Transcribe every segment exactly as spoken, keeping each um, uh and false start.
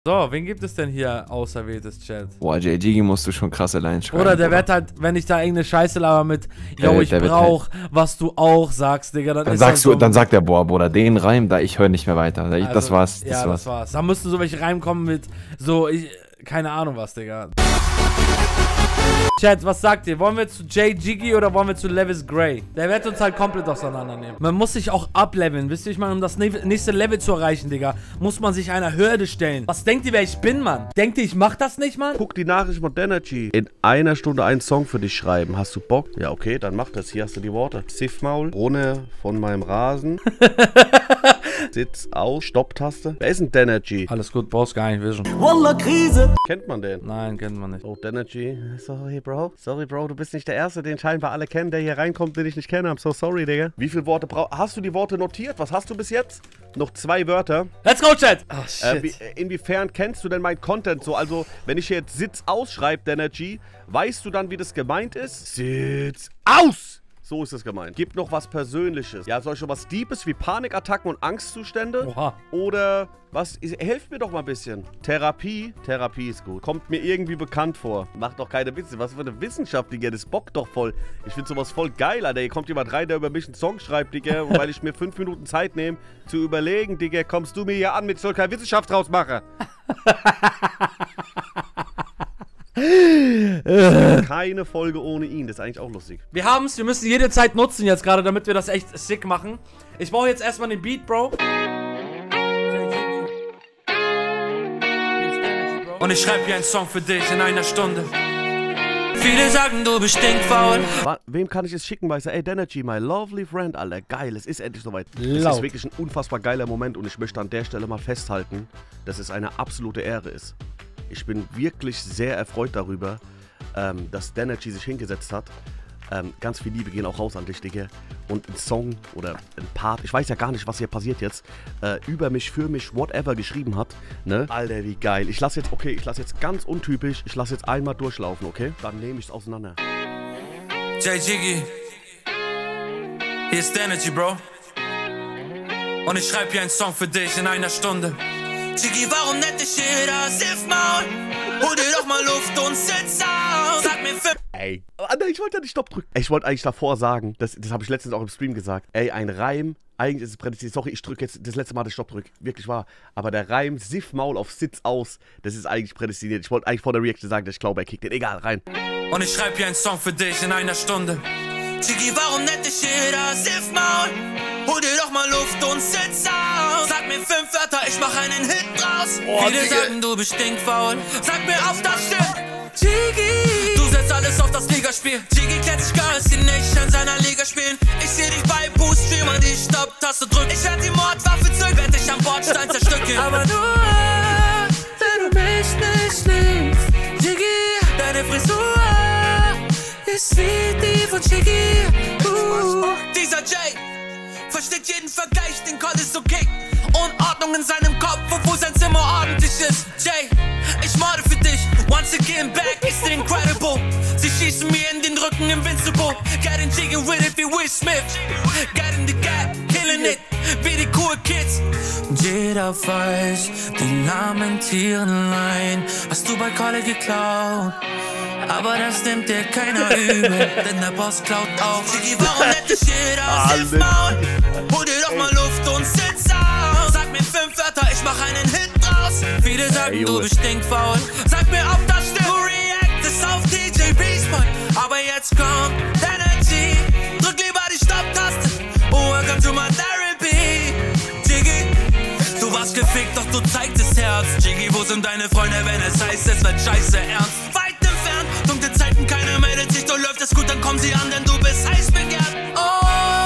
So, wen gibt es denn hier auserwähltes Chat? Boah, J G musst du schon krasse Lines schreiben. Oder der wird halt, wenn ich da irgendeine Scheiße laber mit, yo, Äh, ich der wird brauch, was du auch sagst, Digga. Dann, Dann ist sagst das du, so, dann sagt der, boah, Bruder, den Reim, da ich höre nicht mehr weiter. Da ich, also, das war's, das ja, war's. das war's. Da müssten so welche reinkommen mit, so, ich, keine Ahnung was, Digga. Chat, was sagt ihr? Wollen wir zu Jay Jiggy oder wollen wir zu Levis Gray? Der wird uns halt komplett auseinandernehmen. Man muss sich auch ableveln, wisst ihr, ich meine, um das nächste Level zu erreichen, Digga, muss man sich einer Hürde stellen. Was denkt ihr, wer ich bin, Mann? Denkt ihr, ich mach das nicht, Mann? Guck die Nachricht von Denergy. In einer Stunde einen Song für dich schreiben. Hast du Bock? Ja, okay, dann mach das. Hier hast du die Worte. Ziffmaul, Brunne von meinem Rasen. Sitz aus, Stopptaste. Wer ist denn Denergy? Alles gut, brauchst gar nicht wissen. Wallah, Krise. Kennt man den? Nein, kennt man nicht. Oh, Denergy. Sorry, Bro. Sorry, Bro. Du bist nicht der Erste, den scheinbar alle kennen, der hier reinkommt, den ich nicht kenne. I'm so sorry, Digga. Wie viele Worte brauchst du? Hast du die Worte notiert? Was hast du bis jetzt? Noch zwei Wörter. Let's go, Chat! Oh, shit. Äh, wie, inwiefern kennst du denn meinen Content so? Also, wenn ich hier jetzt Sitz ausschreibe, Denergy, weißt du dann, wie das gemeint ist? Sitz aus! So ist es gemeint. Gibt noch was Persönliches. Ja, soll ich schon was Deepes wie Panikattacken und Angstzustände? Oha. Oder was? Helft mir doch mal ein bisschen. Therapie? Therapie ist gut. Kommt mir irgendwie bekannt vor. Macht doch keine Witze. Was für eine Wissenschaft, Digga. Das bockt doch voll. Ich finde sowas voll geil, Alter. Hier kommt jemand rein, der über mich einen Song schreibt, Digga. Und weil ich mir fünf Minuten Zeit nehme, zu überlegen, Digga, kommst du mir hier an, mit so keine Wissenschaft draus mache. Keine Folge ohne ihn, das ist eigentlich auch lustig. Wir haben's, wir müssen jede Zeit nutzen jetzt gerade, damit wir das echt sick machen. Ich brauche jetzt erstmal den Beat, Bro. Und ich schreibe hier einen Song für dich in einer Stunde. Viele sagen, du bist stinkfaul. Wem kann ich es schicken, weißt du? Ey, Denergy, my lovely friend, Alter. Geil, es ist endlich soweit. Es ist wirklich ein unfassbar geiler Moment und ich möchte an der Stelle mal festhalten, dass es eine absolute Ehre ist. Ich bin wirklich sehr erfreut darüber, ähm, dass Denergy sich hingesetzt hat. Ähm, ganz viel Liebe gehen auch raus an dich, Digga. Und ein Song oder ein Part, ich weiß ja gar nicht, was hier passiert jetzt, äh, über mich, für mich, whatever geschrieben hat, ne? Alter, wie geil. Ich lasse jetzt, okay, ich lasse jetzt ganz untypisch, ich lasse jetzt einmal durchlaufen, okay? Dann nehme ich es auseinander. Jay Jiggy, hier ist Denergy, Bro. Und ich schreibe hier einen Song für dich in einer Stunde. Jiggy, warum nennt dich jeder Siffmaul? Hol dir doch mal Luft und sitz aus. Sag mir für... Ey, nein, ich wollte ja nicht Stopp drücken. Ich wollte eigentlich davor sagen, das, das habe ich letztens auch im Stream gesagt. Ey, ein Reim, eigentlich ist es prädestiniert. Sorry, ich drücke jetzt das letzte Mal den Stopp drück. Wirklich wahr. Aber der Reim Siffmaul auf Sitz aus, das ist eigentlich prädestiniert. Ich wollte eigentlich vor der Reaction sagen, dass ich glaube, er kickt den. Egal, rein. Und ich schreibe hier einen Song für dich in einer Stunde. Jiggy, warum nennt dich jeder Siffmaul? Hol dir doch mal Luft und sitz aus. Sag mir fünf Wörter, ich mach einen Hit draus. Oh, viele Digga. Sagen, du bist stinkfaul. Sag mir auf das Stück. Jiggy, du setzt alles auf das Ligaspiel. Jiggy kennt sich gar nicht in seiner Liga spielen. Ich seh dich bei Boost, wie man die Stopp-Taste drückt. Ich werd die Mordwaffe zück, werd dich am Bordstein zerstückeln. Aber nur, wenn du mich nicht liebst. Jiggy, deine Frisur ist wie die von Jiggy. Uh. Dieser Jay versteht jeden Vergleich, den Call ist okay. Unordnung in seinem Kopf, obwohl sein Zimmer ordentlich ist. Jay, ich morde für dich. Once again back ist incredible. Sie schießen mir in den Rücken, invincible. Getting jiggy with it wie Will Smith. Get in the gap, killing it wie die cool Kids. Jeder weiß, die lamentieren Line. Hast du bei Kalle geklaut? Aber das nimmt dir keiner übel, denn der Boss klaut auch. Jiggy, warum nennt dich jeder Siffmaul? Hol dir doch mal Luft und sitz aus. Sag mir fünf Wörter, ich mach einen Hit draus. Viele sagen, hey, du bist stinkfaul. Sag mir, ob das stimmt. Du reactest auf D J Beastman. Aber jetzt kommt Denergy. Drück lieber die Stopptaste. Oh, welcome to my therapy. Jiggy, du warst gefickt, doch du zeigst das Herz. Jiggy, wo sind deine Freunde, wenn es heißt, es wird scheiße ernst? Weit entfernt, dunkle Zeiten, keiner meldet sich, doch läuft es gut, dann kommen sie an, denn du bist heiß begehrt. Oh,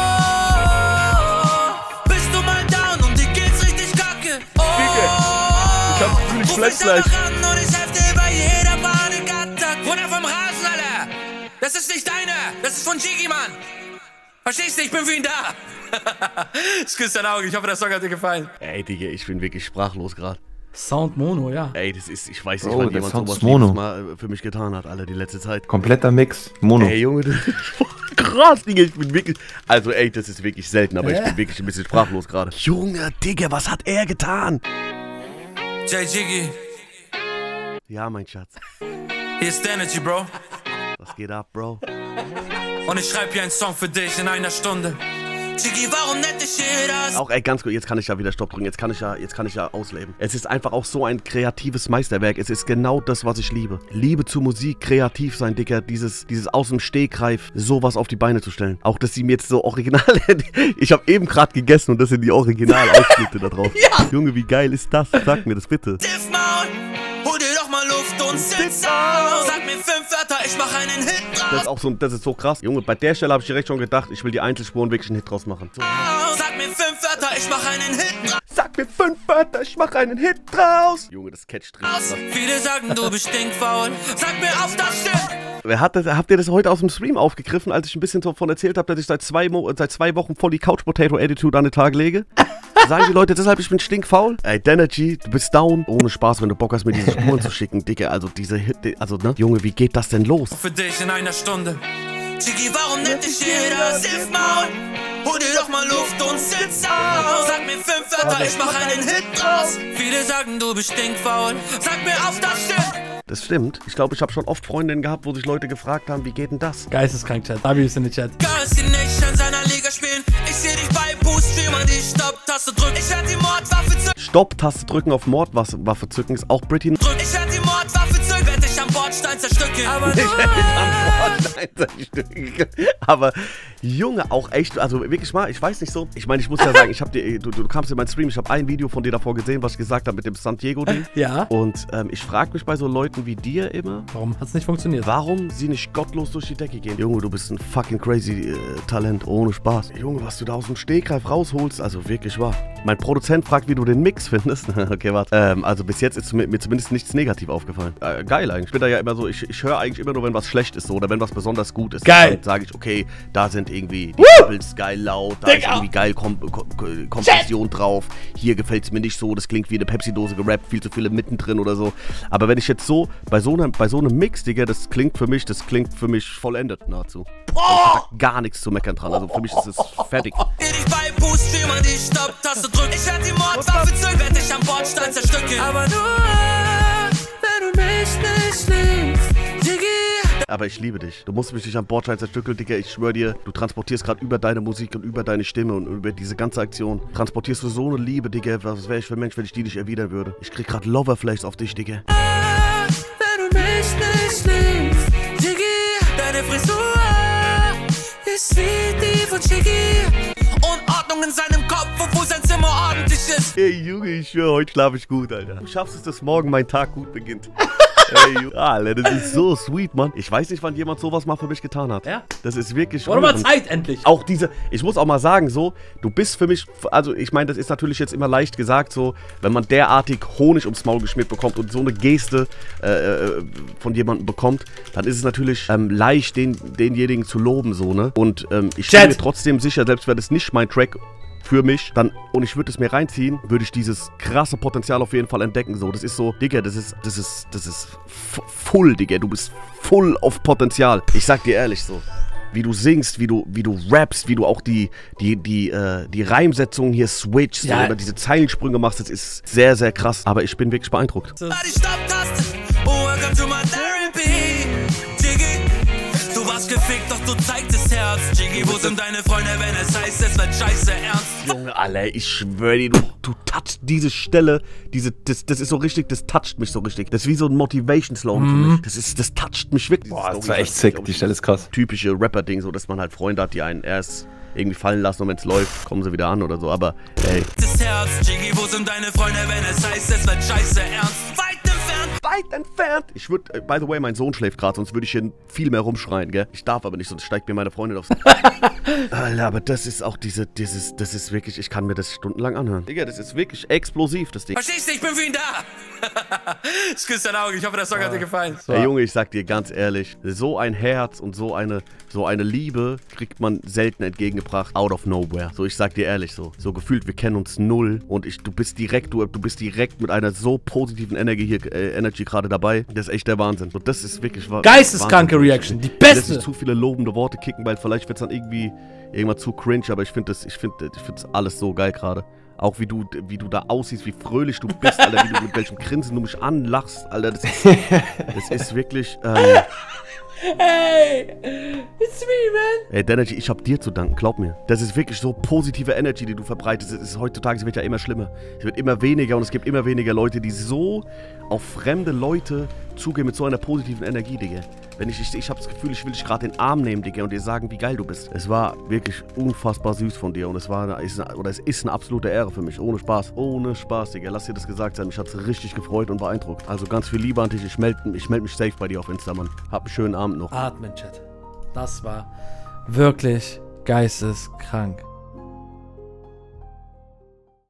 bist du mal down und dir geht's richtig kacke. Oh, ich hab Gefühl, ich flex gleich. Und ich helfe dir bei jeder Panikattacke. Runter vom Rasen, Alter. Das ist nicht deine, das ist von Jiggy, Mann. Verstehst du, ich bin für ihn da. Ich küsse deine Augen, ich hoffe, der Song hat dir gefallen. Ey, Digga, ich bin wirklich sprachlos gerade. Sound Mono, ja. Ey, das ist, ich weiß nicht, Bro, wann jemand sowas Mono. mal für mich getan hat, Alter, die letzte Zeit. Kompletter Mix, Mono. Ey, Junge, das ist krass, Digga, ich bin wirklich, also ey, das ist wirklich selten, aber Hä? ich bin wirklich ein bisschen sprachlos gerade. Junge, Digga, was hat er getan? Jay Jiggy. Ja, mein Schatz. Hier ist Energy, Bro. Was geht ab, Bro? Und ich schreib hier einen Song für dich in einer Stunde. Chigi, warum nennt dich jeder? Auch, ey, ganz gut, jetzt kann ich ja wieder Stopp drücken, jetzt kann ich ja, jetzt kann ich ja ausleben. Es ist einfach auch so ein kreatives Meisterwerk, es ist genau das, was ich liebe. Liebe zur Musik, kreativ sein, Dicker, dieses, dieses aus dem Stegreif, sowas auf die Beine zu stellen. Auch, dass sie mir jetzt so original, ich habe eben gerade gegessen und das sind die Originalausschnitte da drauf. Ja. Junge, wie geil ist das? Sag mir das bitte. Hol dir doch mal Luft und sitz auf. Sag mir fünf Wörter, ich mach einen Hit draus. Das ist auch so, das ist so krass. Junge, bei der Stelle habe ich direkt schon gedacht, ich will die Einzelspuren wirklich einen Hit draus machen. So. Sag mir fünf Wörter, ich mach einen Hit draus. Sag mir fünf Wörter, ich mach einen Hit draus. Junge, das catcht drin. Viele sagen, du bist stinkfaul. Sag mir auf das stimmt. Wer hat das, habt ihr das heute aus dem Stream aufgegriffen, als ich ein bisschen davon erzählt habe, dass ich seit zwei, Mo seit zwei Wochen voll die Couch Potato Attitude an den Tag lege? Sagen die Leute deshalb, ich bin stinkfaul? Ey, Denergy, du bist down. Ohne Spaß, wenn du Bock hast, mir diese Spuren zu schicken, Dicke. Also diese Hit, also ne? Junge, wie geht das denn los? Für dich in einer Stunde. Chigi, warum nennt dich jeder Siffmaul? Hol dir doch mal Luft und sitz auf. Sag mir fünf Wörter, ich mach einen Hit draus. Viele sagen, du bist stinkfaul. Sag mir auf, das stimmt. Das stimmt. Ich glaube, ich habe schon oft Freundinnen gehabt, wo sich Leute gefragt haben, wie geht denn das? Geisteskrank, Chat. W ist in den Chat. Girls, die nicht in seiner Liga spielen. Ich seh dich bei Boost, wie man die Stopp-Taste drückt. Ich werd die Mordwaffe zücken. Stopp-Taste drücken auf Mordwaffe zücken ist auch Britty. Drück. Ich werd die Mordwaffe zücken. Werd dich am Bordstein zerstückeln. Aber ich werd dich am Bordstein zerstückeln. Aber Junge, auch echt, also wirklich mal, ich weiß nicht so. Ich meine, ich muss ja sagen, ich hab dir, du, du kamst in meinen Stream, ich habe ein Video von dir davor gesehen, was ich gesagt habe mit dem San Diego-Ding. Ja. Und ähm, ich frage mich bei so Leuten wie dir immer, warum hat's nicht funktioniert? Warum sie nicht gottlos durch die Decke gehen? Junge, du bist ein fucking crazy äh, Talent, ohne Spaß. Junge, was du da aus dem Stegreif rausholst, also wirklich wahr. Mein Produzent fragt, wie du den Mix findest. Okay, warte. Ähm, also bis jetzt ist mir, mir zumindest nichts negativ aufgefallen. Äh, geil eigentlich. Ich bin da ja immer so, ich, ich höre eigentlich immer nur, wenn was schlecht ist so, oder wenn was besonders gut ist. Geil. Dann sage ich, okay, da sind irgendwie die Bubbles geil laut, da ist irgendwie geil Kom Kom Kompression drauf. Hier gefällt es mir nicht so, das klingt wie eine Pepsi-Dose gerappt, viel zu viele mittendrin oder so. Aber wenn ich jetzt so, bei so einem, bei so einem Mix, Digga, das klingt für mich, das klingt für mich vollendet nahezu. Ich hab da gar nichts zu meckern dran, also für mich ist es fertig. Ich bei Boost, wie man die Stopp-Taste drückt. Ich werd die Mordwaffe zücken, werd dich am Bordstein zerstückeln. Aber nur, wenn du mich nicht liebst, Jiggy. Aber ich liebe dich. Du musst mich nicht am Bordstein zerstückeln, Digga. Ich schwör dir, du transportierst gerade über deine Musik und über deine Stimme und über diese ganze Aktion. Transportierst du so eine Liebe, Digga. Was wäre ich für ein Mensch, wenn ich die nicht erwidern würde? Ich krieg gerade Loverflames auf dich, Digga. Wenn du mich nicht liebst, Jiggy. Deine Frisur ist wie die von Jiggy. Unordnung in seinem Kopf, obwohl sein Zimmer ordentlich ist. Ey, Junge, ich schwör, heute schlafe ich gut, Alter. Du schaffst es, dass morgen mein Tag gut beginnt. Ey, Alter, das ist so sweet, Mann. Ich weiß nicht, wann jemand sowas mal für mich getan hat. Ja. Das ist wirklich... Oder mal Zeit, endlich. Auch diese... Ich muss auch mal sagen, so, du bist für mich... Also, ich meine, das ist natürlich jetzt immer leicht gesagt, so, wenn man derartig Honig ums Maul geschmiert bekommt und so eine Geste äh, von jemandem bekommt, dann ist es natürlich ähm, leicht, den, denjenigen zu loben, so, ne? Und ähm, ich bin mir trotzdem sicher, selbst wenn das nicht mein Track für mich, dann, und ich würde es mir reinziehen, würde ich dieses krasse Potenzial auf jeden Fall entdecken, so, das ist so, Digga, das ist, das ist, das ist full, Digga, du bist full auf Potenzial, ich sag dir ehrlich, so, wie du singst, wie du, wie du rappst, wie du auch die, die, die, äh, die Reimsetzungen hier switchst, ja, oder diese Zeilensprünge machst, das ist sehr, sehr krass, aber ich bin wirklich beeindruckt. Die Stopptaste, oh, welcome to my therapy, Jiggy, du warst gefickt, doch du zeigst das Herz, Jiggy, wo sind deine Freunde, wenn es heißt, es wird scheiße ernst? Junge, Alter, ich schwöre dir, du, du touchst diese Stelle, diese, das, das ist so richtig, das toucht mich so richtig. Das ist wie so ein Motivation-Slogan für mich. Das ist, das toucht mich wirklich. Boah, das war echt sick, die Stelle ist krass. Typische Rapper-Ding, so, dass man halt Freunde hat, die einen erst irgendwie fallen lassen und wenn es läuft, kommen sie wieder an oder so, aber ey. Das Herz, Jiggy, wo sind deine Freunde, wenn es heißt, es wird scheiße ernst? Weit entfernt! Weit entfernt! Ich würde, by the way, mein Sohn schläft gerade, sonst würde ich hier viel mehr rumschreien, gell? Ich darf aber nicht, sonst steigt mir meine Freundin aufs... Alter, aber das ist auch diese, dieses, das ist wirklich, ich kann mir das stundenlang anhören. Digga, das ist wirklich explosiv, das Ding. Verstehst du, ich bin für ihn da! Ich küsse dein Auge, ich hoffe, der Song hat dir gefallen. So. Ey, Junge, ich sag dir ganz ehrlich, so ein Herz und so eine, so eine Liebe kriegt man selten entgegengebracht, out of nowhere. So, ich sag dir ehrlich so, so gefühlt, wir kennen uns null und ich, du bist direkt, du, du bist direkt mit einer so positiven Energie hier, äh, Energy gerade dabei. Das ist echt der Wahnsinn. So, das ist wirklich wahr. Geisteskranke Reaction, die beste. Ich will nicht zu viele lobende Worte kicken, weil vielleicht wird es dann irgendwie irgendwann zu cringe, aber ich finde das, ich finde, ich finde alles so geil gerade. Auch wie du, wie du da aussiehst, wie fröhlich du bist, Alter, wie du mit welchem Grinsen du mich anlachst, Alter. Das ist, das ist wirklich, ähm... Hey, it's me, man. Ey, Denergy, ich hab dir zu danken, glaub mir. Das ist wirklich so positive Energy, die du verbreitest. Es ist heutzutage, es wird ja immer schlimmer. Es wird immer weniger und es gibt immer weniger Leute, die so auf fremde Leute zugehen mit so einer positiven Energie, Digga. Wenn ich, ich, ich hab das Gefühl, ich will dich gerade in den Arm nehmen, Digga, und dir sagen, wie geil du bist. Es war wirklich unfassbar süß von dir und es war eine, ist eine, oder es ist eine absolute Ehre für mich. Ohne Spaß, ohne Spaß, Digga. Lass dir das gesagt sein. Mich hat's richtig gefreut und beeindruckt. Also ganz viel Liebe an dich. Ich melde ich meld mich safe bei dir auf Insta, Mann. Hab einen schönen Abend noch. Atmen, Chat. Das war wirklich geisteskrank.